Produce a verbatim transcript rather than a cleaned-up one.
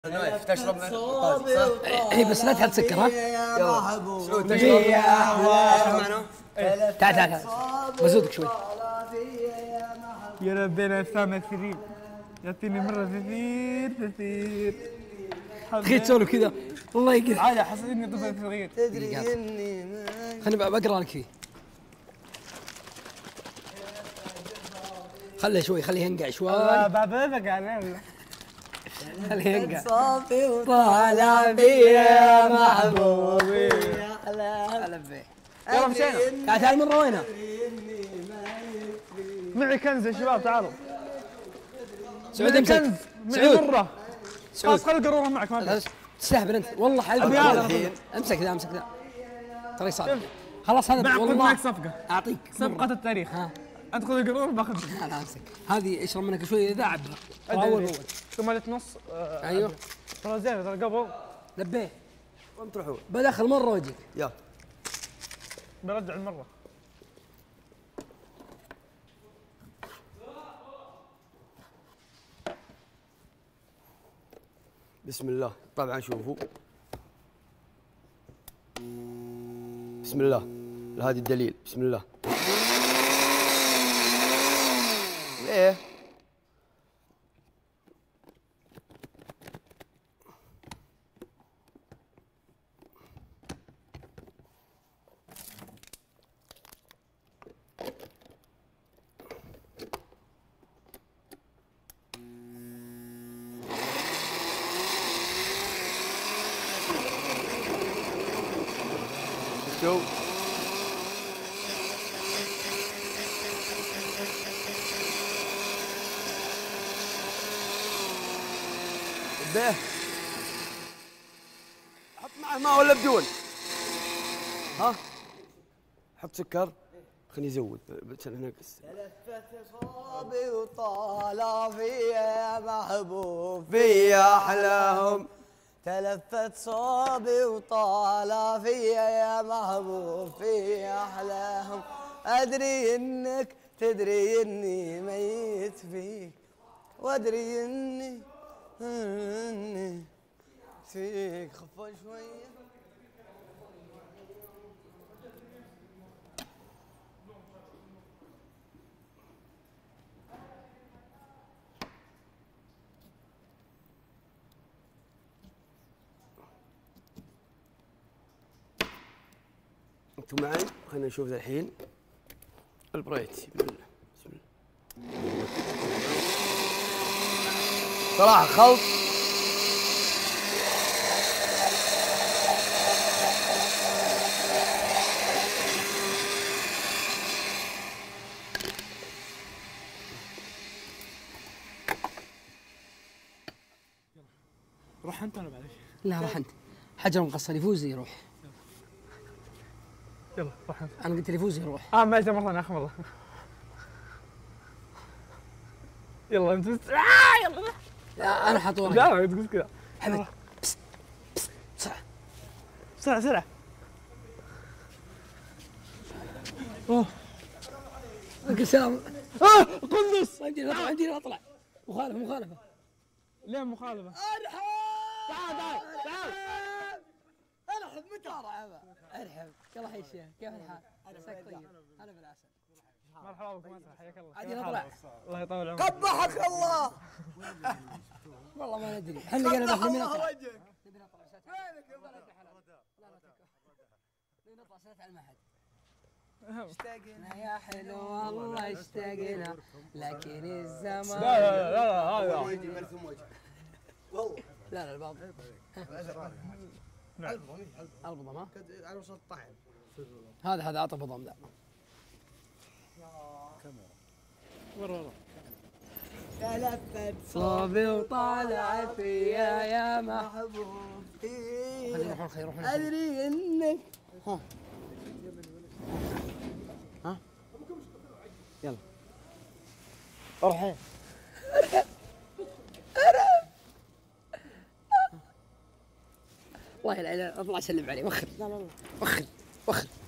نايف تشرب اي بس لا تحط سكر ها. يلا سعود تشرب معنا. تعال تعال تعال بزودك شوي. يا ربنا السامع كثير يعطيني مرة كثير كثير. تخيل تسولف كذا والله يقهر. عادي حسيت اني طفل صغير. تدري اني خليني بقرا لك فيه. خله شوي خليه ينقع شوي. بابا قال خليه ينقع. صافي وطالع بيا محبوبي. هلا بيه. يلا مشينا. تعال تعال مرة وينها؟ معي كنز يا شباب تعالوا. سعود امسك. معي مرة. سعود خلاص خلي القارورة معك ما في. تستهبل انت والله حلو. امسك ذا امسك ذا. ترى صعب. خلاص هذا بعقد معك صفقة. اعطيك صفقة التاريخ. ها. ادخل القارورة باخذ. لا امسك. هذه اشرب منك شوي اذا عبها. اول اول. ثم نص. ايوه. ترى زين ترى قبل. لبيه. وين تروحون؟ بدخل مرة واجيك. يلا. برجع المرة. بسم الله. طبعا شوفوا بسم الله. هذا الدليل. بسم الله. ليه؟ شو به حط معه ماء ولا بدون؟ ها؟ حط سكر خليني يزود نقص. تلفت صوبي وطالع فيا محبوب فيا احلاهم. تلفت صوبي وطالع فيا يا محبوب فيا احلاهم. ادري انك تدري اني ميت فيك وادري اني اني فيك. خفوا شويه. انتم معي؟ خلينا نشوف ذا الحين البريت. بسم الله بسم الله. صراحة خلط روح انت ولا معلش؟ لا راح انت. حجر مقصر يفوز يروح. يلا روح انت. انا قلت لي يفوز يروح. اه ما مرة ثانية اخ والله. يلا انت بس. آه يلا. لا انا حاط ورقه. لا تقول كذا. حمد بس بسرعه بسرعة بسرعة. اوه السلام. اه قندص. عندي اطلع عندي اطلع. مخالفه مخالفه. ليه مخالفة؟ ارحب. تعال تعال تعال. ارحب متى ارحب. يلا حي الشيخ كيف الحال؟ عساك طيب. هلا بالعسل. مرحبا بكم اسرع حياك الله. عادي نطلع. الله يطول عمرك. قبحك الله. والله ما ندري. احنا لقينا بس نبي نطلع. نبي نطلع ساعة. وينك يا ولد حلال؟ لا لا نبي نطلع ساعة على المعهد. اشتقنا يا حلو والله اشتقنا لكن الزمان. لا لا لا لا هذا والله لا لا الباب. البضم ها؟ على وسط الطعم. هذا هذا عطى بضم ذا. ورا ورا. تلفت صوبي وطالع فيا يا محبوب خلينا فيا. نروح الخير روح. ادري انك ها ها يلا روح. ارحب ارحب. والله لا لا اطلع اسلم عليه. وخر لا لا لا وخر وخر.